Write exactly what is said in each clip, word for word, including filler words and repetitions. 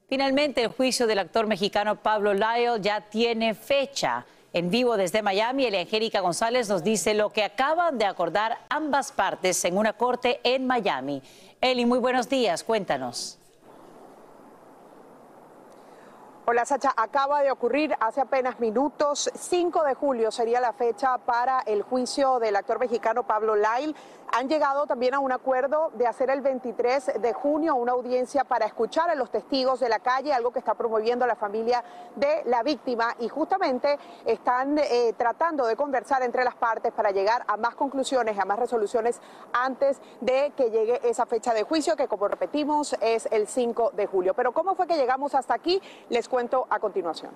Finalmente, el juicio del actor mexicano Pablo Lyle ya tiene fecha. En vivo desde Miami, Angélica González nos dice lo que acaban de acordar ambas partes en una corte en Miami. Eli, muy buenos días, cuéntanos. Hola, Sacha. Acaba de ocurrir hace apenas minutos. cinco de julio sería la fecha para el juicio del actor mexicano Pablo Lyle. Han llegado también a un acuerdo de hacer el veintitrés de junio una audiencia para escuchar a los testigos de la calle, algo que está promoviendo la familia de la víctima, y justamente están eh, tratando de conversar entre las partes para llegar a más conclusiones, a más resoluciones antes de que llegue esa fecha de juicio, que, como repetimos, es el cinco de julio. Pero ¿cómo fue que llegamos hasta aquí? Les cuento a continuación.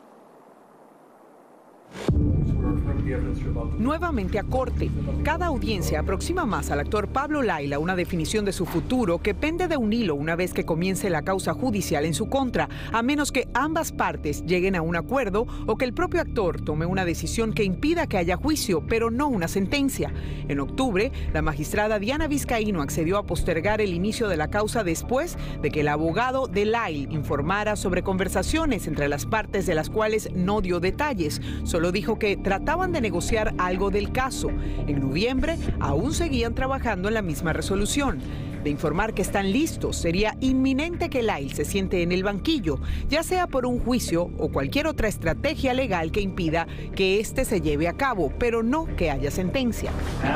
Nuevamente a corte. Cada audiencia aproxima más al actor Pablo Lyle a una definición de su futuro que pende de un hilo una vez que comience la causa judicial en su contra, a menos que ambas partes lleguen a un acuerdo o que el propio actor tome una decisión que impida que haya juicio, pero no una sentencia. En octubre, la magistrada Diana Vizcaíno accedió a postergar el inicio de la causa después de que el abogado de Lyle informara sobre conversaciones entre las partes de las cuales no dio detalles. Solo dijo que trataban de negociar algo del caso. En noviembre aún seguían trabajando en la misma resolución. De informar que están listos, sería inminente que Lyle se siente en el banquillo, ya sea por un juicio o cualquier otra estrategia legal que impida que éste se lleve a cabo, pero no que haya sentencia.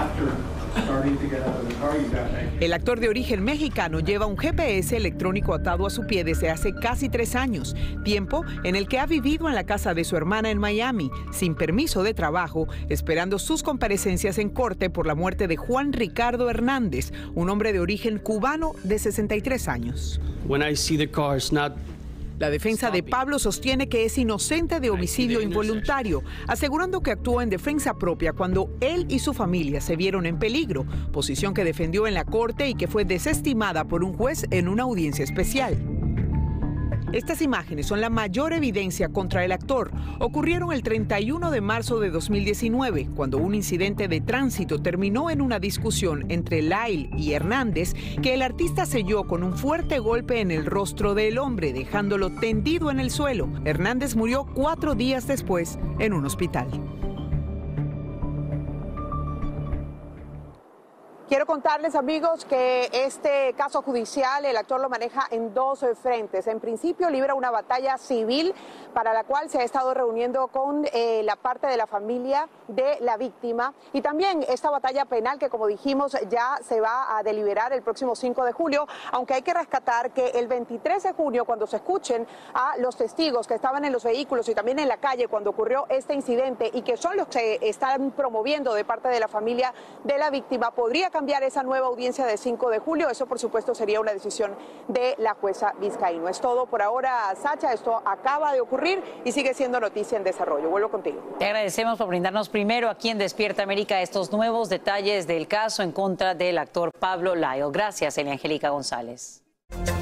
El actor de origen mexicano lleva un G P S electrónico atado a su pie desde hace casi tres años, tiempo en el que ha vivido en la casa de su hermana en Miami, sin permiso de trabajo, esperando sus comparecencias en corte por la muerte de Juan Ricardo Hernández, un hombre de origen cubano de sesenta y tres años. When I see the cars not La defensa de Pablo sostiene que es inocente de homicidio involuntario, asegurando que actuó en defensa propia cuando él y su familia se vieron en peligro, posición que defendió en la corte y que fue desestimada por un juez en una audiencia especial. Estas imágenes son la mayor evidencia contra el actor. Ocurrieron el treinta y uno de marzo de dos mil diecinueve, cuando un incidente de tránsito terminó en una discusión entre Lyle y Hernández, que el artista selló con un fuerte golpe en el rostro del hombre, dejándolo tendido en el suelo. Hernández murió cuatro días después en un hospital. Quiero contarles, amigos, que este caso judicial el actor lo maneja en dos frentes. En principio, libra una batalla civil para la cual se ha estado reuniendo con eh, la parte de la familia de la víctima, y también esta batalla penal que, como dijimos, ya se va a deliberar el próximo cinco de julio, aunque hay que rescatar que el veintitrés de junio, cuando se escuchen a los testigos que estaban en los vehículos y también en la calle cuando ocurrió este incidente, y que son los que están promoviendo de parte de la familia de la víctima, podría cambiar cambiar esa nueva audiencia de cinco de julio. Eso, por supuesto, sería una decisión de la jueza Vizcaíno. Es todo por ahora, Sacha. Esto acaba de ocurrir y sigue siendo noticia en desarrollo. Vuelvo contigo. Te agradecemos por brindarnos primero aquí en Despierta América estos nuevos detalles del caso en contra del actor Pablo Lyle. Gracias, Angélica González.